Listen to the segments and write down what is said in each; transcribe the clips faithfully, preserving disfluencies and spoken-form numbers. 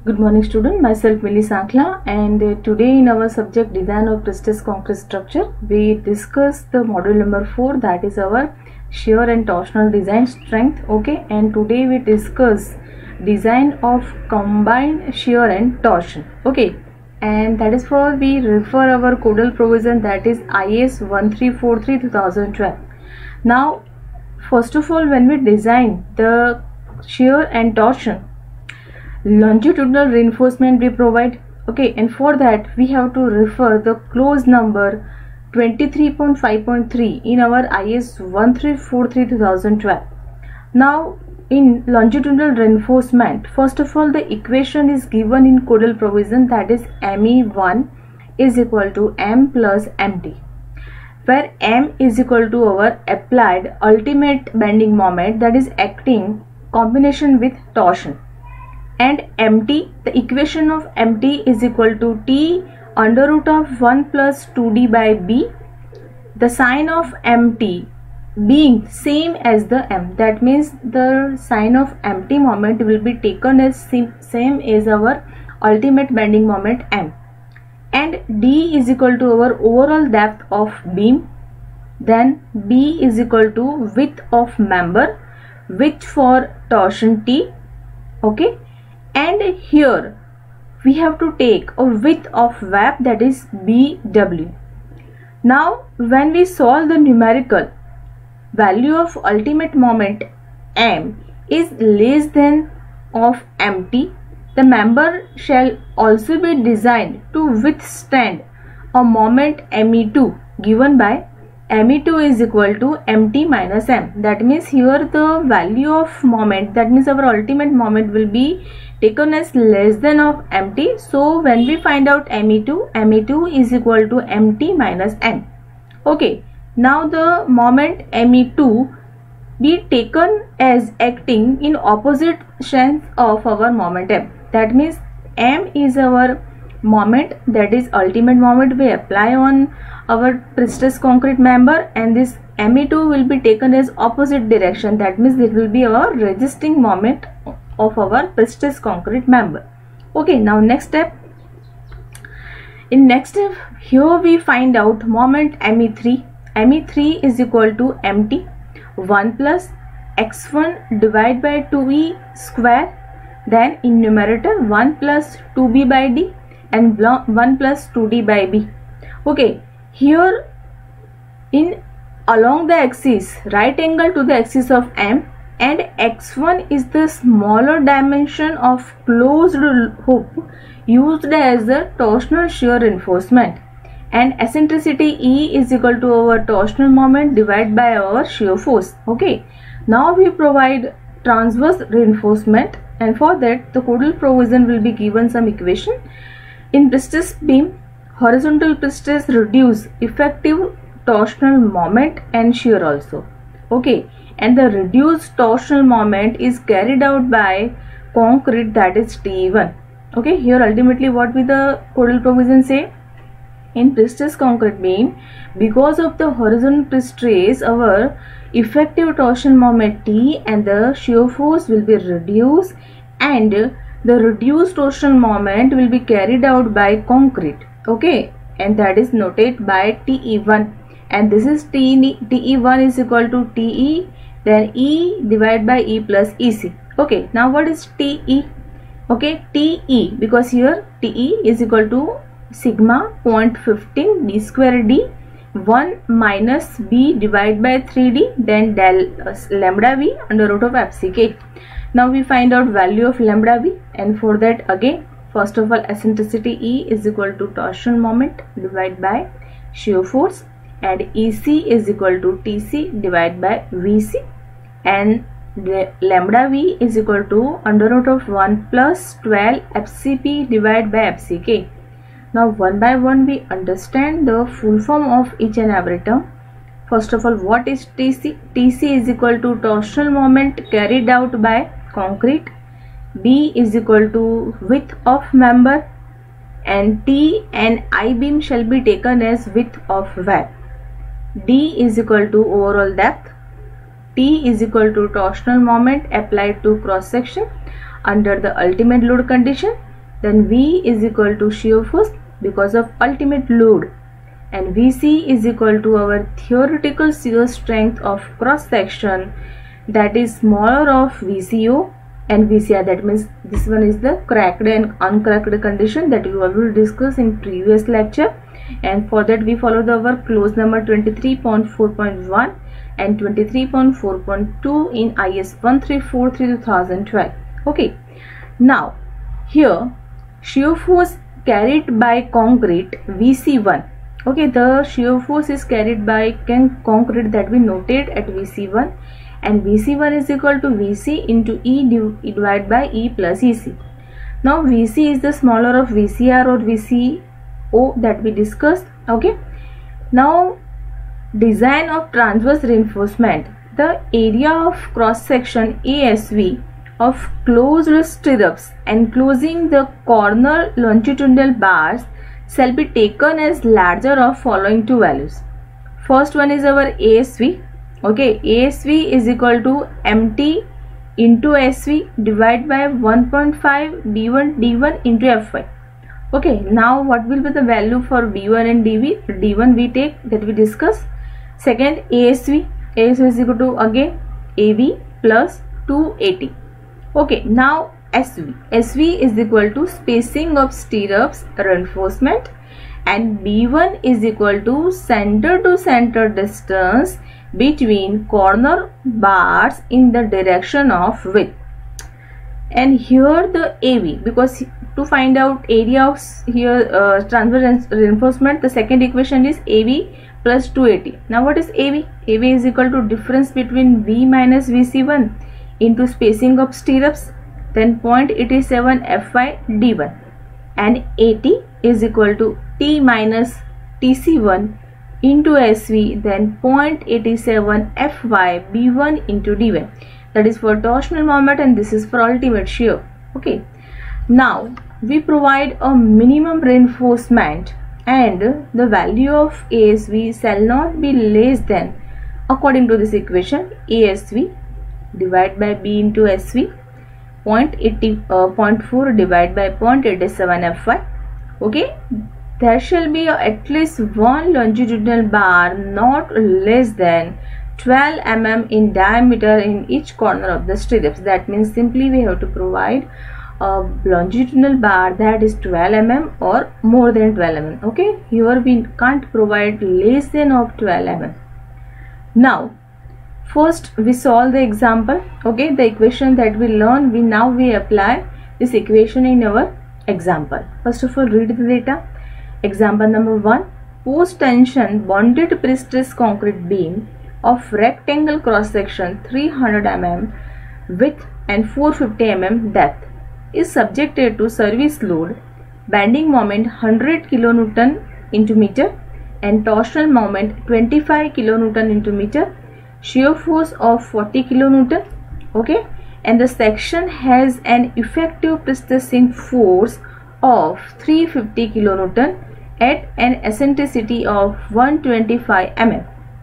Good morning student, myself Millie Sankla, and uh, today in our subject design of prestressed concrete structure we discuss the module number four, that is our shear and torsional design strength. Okay, and today we discuss design of combined shear and torsion. Okay, and that is for we refer our codal provision, that is I S one three four three two thousand twelve. Now first of all, when we design the shear and torsion, longitudinal reinforcement we provide. Okay, and for that we have to refer the clause number twenty-three point five point three in our I S one three four three two thousand twelve. Now in longitudinal reinforcement, first of all the equation is given in codal provision, that is M E one is equal to M plus M T, where M is equal to our applied ultimate bending moment, that is acting combination with torsion, and M T, the equation of M T is equal to T under root of one plus two D by B, the sign of M T being same as the M, that means the sign of M T moment will be taken as same, same as our ultimate bending moment M, and D is equal to our overall depth of beam, then B is equal to width of member, which for torsion T. Okay, and here we have to take a width of web, that is B W. Now when we solve the numerical, value of ultimate moment M is less than of M T, the member shall also be designed to withstand a moment M E two given by M E two is equal to M T minus M. That means here the value of moment, that means our ultimate moment will be taken as less than of M T. So when we find out M E two, M E two is equal to M T minus M. Okay, now the moment M E two be taken as acting in opposite sense of our moment M. That means M is our moment, that is ultimate moment we apply on our prestressed concrete member, and this M E two will be taken as opposite direction, that means it will be our resisting moment of our prestressed concrete member. Okay, now next step. In next step, here we find out moment M E three. M E three is equal to M T one plus x one divided by two E square, then in numerator one plus two B by D and one plus two D by B. Okay, here in along the axis, right angle to the axis of M, and x one is the smaller dimension of closed hoop used as a torsional shear reinforcement, and eccentricity E is equal to our torsional moment divided by our shear force. Okay, now we provide transverse reinforcement, and for that the codal provision will be given some equation. In prestressed beam, horizontal prestress reduce effective torsional moment and shear also. Okay, and the reduced torsional moment is carried out by concrete, that is T E one. Okay, here ultimately what will the codal provision say? In prestressed concrete beam, because of the horizontal prestress, our effective torsion moment T and the shear force will be reduced, and the reduced torsional moment will be carried out by concrete. Okay, and that is noted by T E one, and this is T E one is equal to T E, then E divided by E plus E C. Okay, now what is T E? Okay, T E, because here T E is equal to sigma zero point one five D square D one minus B divided by three D, then del uh, lambda V under root of F C K. Now we find out value of lambda V, and for that again first of all eccentricity E is equal to torsion moment divided by shear force, and E C is equal to T C divided by V C, and lambda V is equal to under root of one plus twelve F C P divided by F C K. Now one by one we understand the full form of each and every term. First of all, what is T C? T C is equal to torsional moment carried out by concrete, B is equal to width of member, and T and I beam shall be taken as width of web. D is equal to overall depth, T is equal to torsional moment applied to cross section under the ultimate load condition, then V is equal to shear force because of ultimate load, and V C is equal to our theoretical shear strength of cross section, that is smaller of V C O and V C R. That means this one is the cracked and uncracked condition that we will discuss in previous lecture, and for that we follow the our clause number twenty-three point four point one and twenty-three point four point two in I S one three four three two thousand twelve. Okay, now here shear force carried by concrete V C one. Okay, the shear force is carried by concrete that we noted at V C one, and V C one is equal to V C into E divided by E plus E C. Now V C is the smaller of V C R or V C O that we discussed. Okay, now design of transverse reinforcement. The area of cross section A S V of closed stirrups enclosing the corner longitudinal bars shall be taken as larger of following two values. First one is our A S V. Okay, A S V is equal to M T into S V divided by one point five D one D one into F Y. Okay, now what will be the value for B one and D V? D one we take, that we discuss. Second, A S V. A S V is equal to again A V plus two A T. Okay, now S V. S V is equal to spacing of stirrups reinforcement, and B one is equal to center to center distance between corner bars in the direction of width. And here the A V, because to find out area of here uh, transverse reinforcement, the second equation is A V plus two A T. Now what is A V? A V is equal to difference between V minus V C one into spacing of stirrups, then zero point eight seven F Y D one, and A T is equal to T minus T C one into S V, then zero point eight seven F Y B one into D one. That is for torsional moment, and this is for ultimate shear. Okay, now we provide a minimum reinforcement, and the value of A S V shall not be less than, according to this equation, A S V divided by B into S V, zero point eight zero point four divided by zero point eight seven F Y. Okay, there shall be at least one longitudinal bar not less than twelve millimeters in diameter in each corner of the stirrups. That means simply we have to provide a longitudinal bar that is twelve millimeters or more than twelve millimeters. Okay, here we can't provide less than of twelve millimeters. Now first we solve the example. Okay, the equation that we learn, we now we apply this equation in our example. First of all, read the data. Example number one, post tension bonded pre-stressed concrete beam of rectangle cross section three hundred millimeters width and four hundred fifty millimeters depth is subjected to service load, bending moment one hundred kilonewton into meter and torsional moment twenty-five kilonewton into meter, shear force of forty kilonewton. Okay, and the section has an effective pre-stressing force of three hundred fifty kilonewton at an eccentricity of one hundred twenty-five millimeters,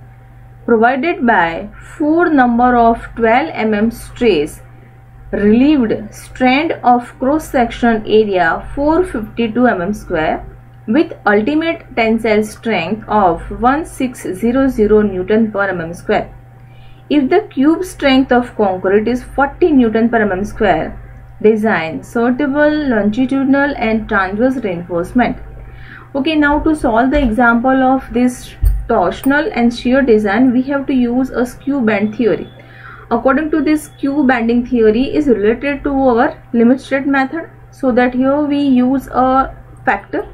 provided by four number of twelve millimeter stress relieved strand of cross section area four hundred fifty-two millimeters square with ultimate tensile strength of sixteen hundred Newton per mm square. If the cube strength of concrete is forty Newton per mm square, design suitable longitudinal and transverse reinforcement. Okay, now to solve the example of this torsional and shear design, we have to use a skew bend theory. According to this, skew bending theory is related to our limit state method, so that here we use a factor.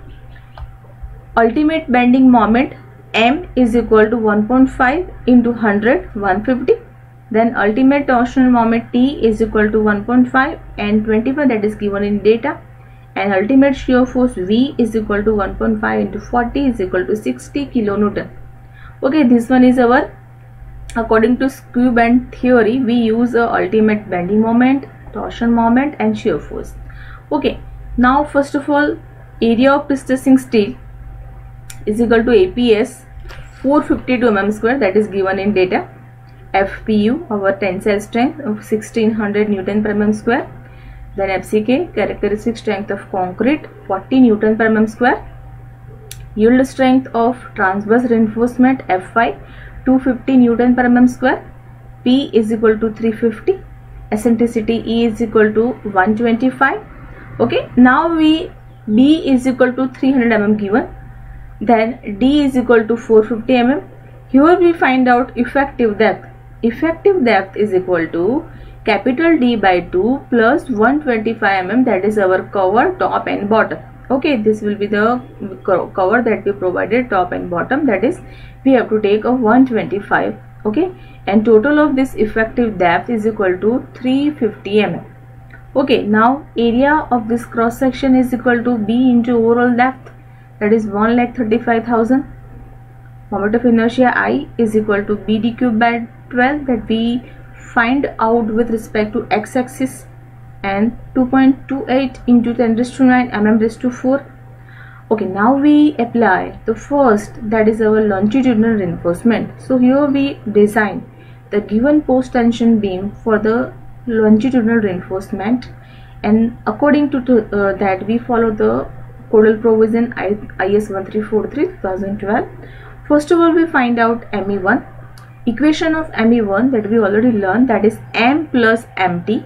Ultimate bending moment M is equal to one point five into one hundred, one hundred fifty. Then ultimate torsional moment T is equal to one point five and twenty-five, that is given in data. And ultimate shear force V is equal to one point five into forty is equal to sixty kilonewton. Okay, this one is our, according to skew bend theory, we use a ultimate bending moment, torsion moment and shear force. Okay, now first of all, area of pre-stressing steel is equal to A P S four hundred fifty-two millimeters square, that is given in data. F P U, our tensile strength of sixteen hundred Newton per mm square. Then F C K, characteristic strength of concrete, forty Newton per mm square. Yield strength of transverse reinforcement F Y, two hundred fifty Newton per mm square. P is equal to three hundred fifty. Eccentricity E is equal to one hundred twenty-five. Okay, now we B is equal to three hundred millimeters given. Then D is equal to four hundred fifty millimeters. Here we find out effective depth. Effective depth is equal to capital D by two plus one hundred twenty-five millimeters, that is our cover, top and bottom. Okay, this will be the cover that we provided, top and bottom, that is we have to take a one hundred twenty-five. Okay, and total of this effective depth is equal to three hundred fifty millimeters. Okay, now area of this cross section is equal to B into overall depth, that is one lakh thirty-five thousand. Moment of inertia I is equal to B D cube by twelve, that we find out with respect to x-axis, and two point two eight into ten raised to nine mm raised to four. Okay, now we apply the first, that is our longitudinal reinforcement. So here we design the given post tension beam for the longitudinal reinforcement, and according to, to uh, that we follow the codal provision I S one three four three twenty twelve. First of all, we find out M E one. Equation of M E one that we already learned, that is M plus M T.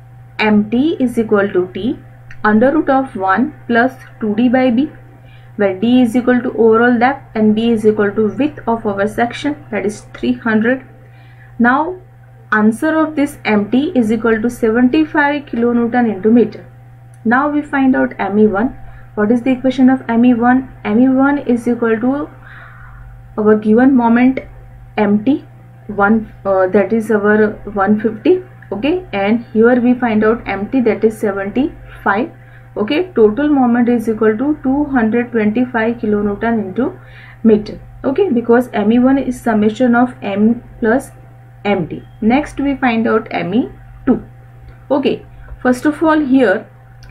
M T is equal to T under root of one plus two D by B, where D is equal to overall depth and B is equal to width of our section, that is three hundred. Now answer of this M T is equal to seventy-five kilonewton into meter. Now we find out M E one. What is the equation of M E one? M E one is equal to our given moment M T, one uh, that is our one hundred fifty. Okay, and here we find out M T, that is seventy-five. Okay, total moment is equal to two hundred twenty-five kilonewton into meter. Okay, because M E one is summation of M plus M T. Next we find out M E two. Okay, first of all here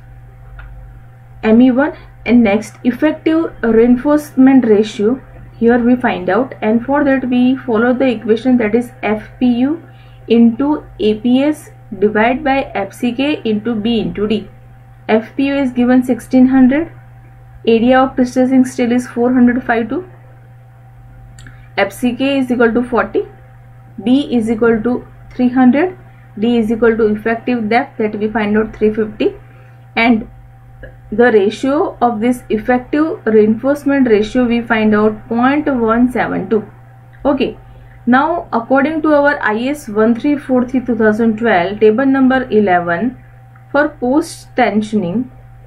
M E one, and next effective reinforcement ratio. Here we find out, and for that we follow the equation, that is F P U into A P S divided by F C K into B into D. F P U is given sixteen hundred, area of prestressing steel is four hundred fifty-two, F C K is equal to forty, B is equal to three hundred, D is equal to effective depth that we find out three hundred fifty, and the ratio of this effective reinforcement ratio we find out zero point one seven two. Okay, now according to our I S one three four three twenty twelve table number eleven, for post tensioning,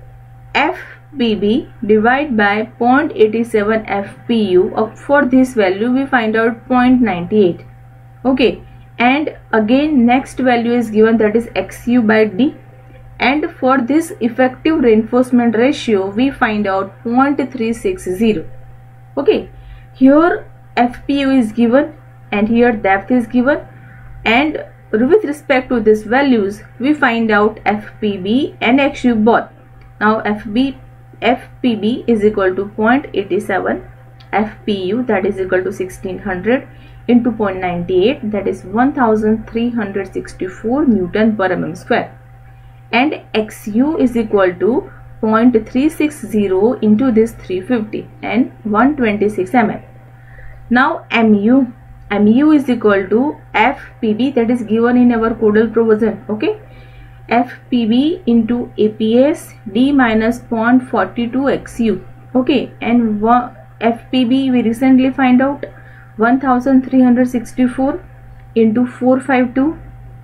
F P B divided by zero point eight seven F P U, for this value we find out zero point nine eight. Okay, and again next value is given, that is X U by D, and for this effective reinforcement ratio we find out zero point three six zero. Okay, here F P U is given and here depth is given, and with respect to these values we find out F P B and X U both. Now F B F P B is equal to zero point eight seven, F P U that is equal to sixteen hundred into zero point nine eight, that is one thousand three hundred sixty-four Newton per mm square, and X U is equal to zero point three six zero into this three hundred fifty and one hundred twenty-six millimeters. Now M U, M U is equal to F P B that is given in our codal provision. Okay, F P B into A P S D minus zero point four two X U. Okay, and F P B we recently find out one thousand three hundred sixty-four into four hundred fifty-two,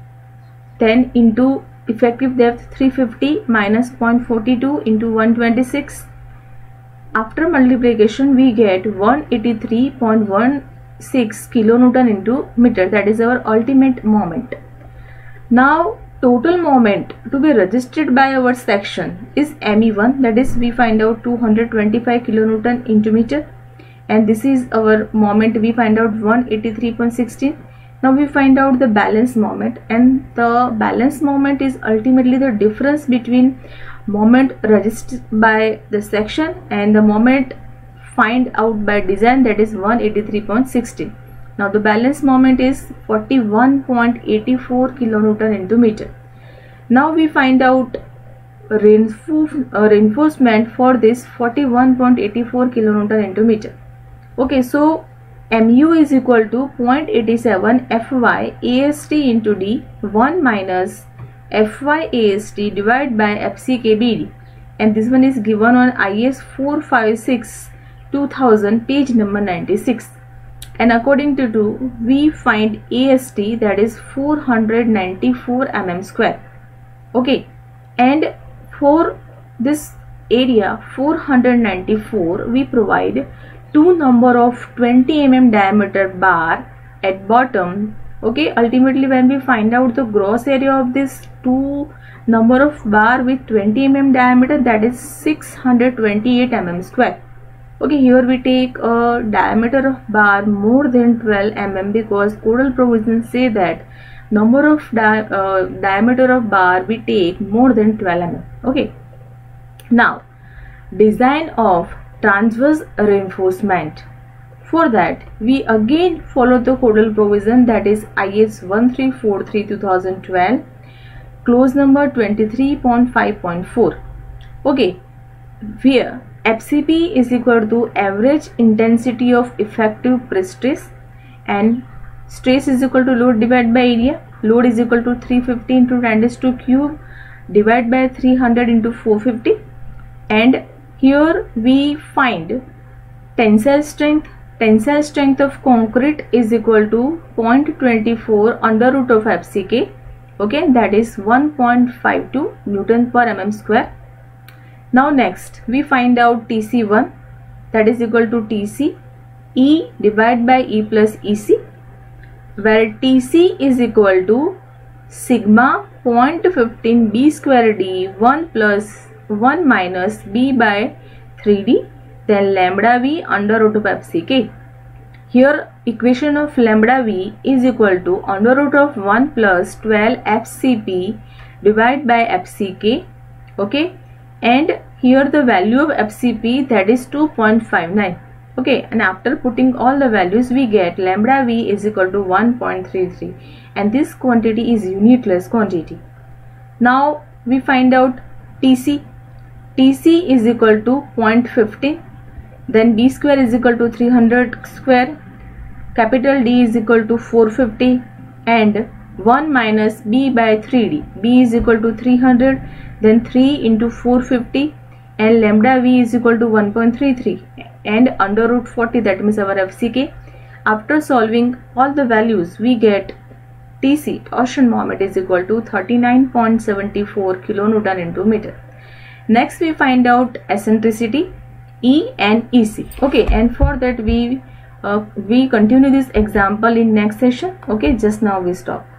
then into effective depth three hundred fifty minus zero point four two into one hundred twenty-six. After multiplication we get one hundred eighty-three point one six kilonewton into meter, that is our ultimate moment. Now total moment to be registered by our section is M E one, that is we find out two hundred twenty-five kilonewton into meter, and this is our moment we find out one hundred eighty-three point one six. Now we find out the balance moment, and the balance moment is ultimately the difference between moment registered by the section and the moment find out by design, that is one hundred eighty-three point one six. Now the balance moment is forty-one point eight four kilonewton into meter. Now we find out reinforce, uh, reinforcement for this forty-one point eight four kilonewton into meter. Okay, so mu is equal to zero point eight seven Fy A S T into D one minus Fy A S T divided by F C K B D, and this one is given on I S four fifty-six two thousand page number ninety-six, and according to two we find A S T, that is four hundred ninety-four millimeters square. Okay, and for this area four hundred ninety-four we provide two number of twenty millimeter diameter bar at bottom. Okay, ultimately when we find out the gross area of this two number of bar with twenty millimeter diameter, that is six hundred twenty-eight millimeters square. Okay, here we take a diameter of bar more than twelve millimeters because codal provisions say that number of di uh, diameter of bar we take more than twelve millimeters. Okay, now design of transverse reinforcement. For that we again follow the codal provision, that is I S one three four three two thousand twelve, clause number twenty-three point five point four. Okay, where F C P is equal to average intensity of effective pre-stress and stress is equal to load divided by area. Load is equal to three hundred fifty into ten raised to cube divided by three hundred into four hundred fifty, and here we find tensile strength. Tensile strength of concrete is equal to zero point two four under root of F C K. Okay, that is one point five two Newton per mm square. Now next we find out T C one, that is equal to T C E divided by E plus E C, where T C is equal to sigma zero point one five B square D one plus one minus B by three D, then lambda V under root of F C K. Here equation of lambda V is equal to under root of one plus twelve F C P divided by F C K. Okay, and here the value of F C P, that is two point five nine. Okay, and after putting all the values we get lambda V is equal to one point three three, and this quantity is unitless quantity. Now we find out T C. T C is equal to zero point one five, then B square is equal to three hundred square, capital D is equal to four hundred fifty, and one minus B by three D. B is equal to three hundred, then three into four hundred fifty, and lambda V is equal to one point three three, and under root forty, that means our F C K. After solving all the values we get T C, torsion moment, is equal to thirty-nine point seven four kilonewton into meter. Next we find out eccentricity, E and E C. Okay, and for that we uh, we continue this example in next session. Okay, just now we stop.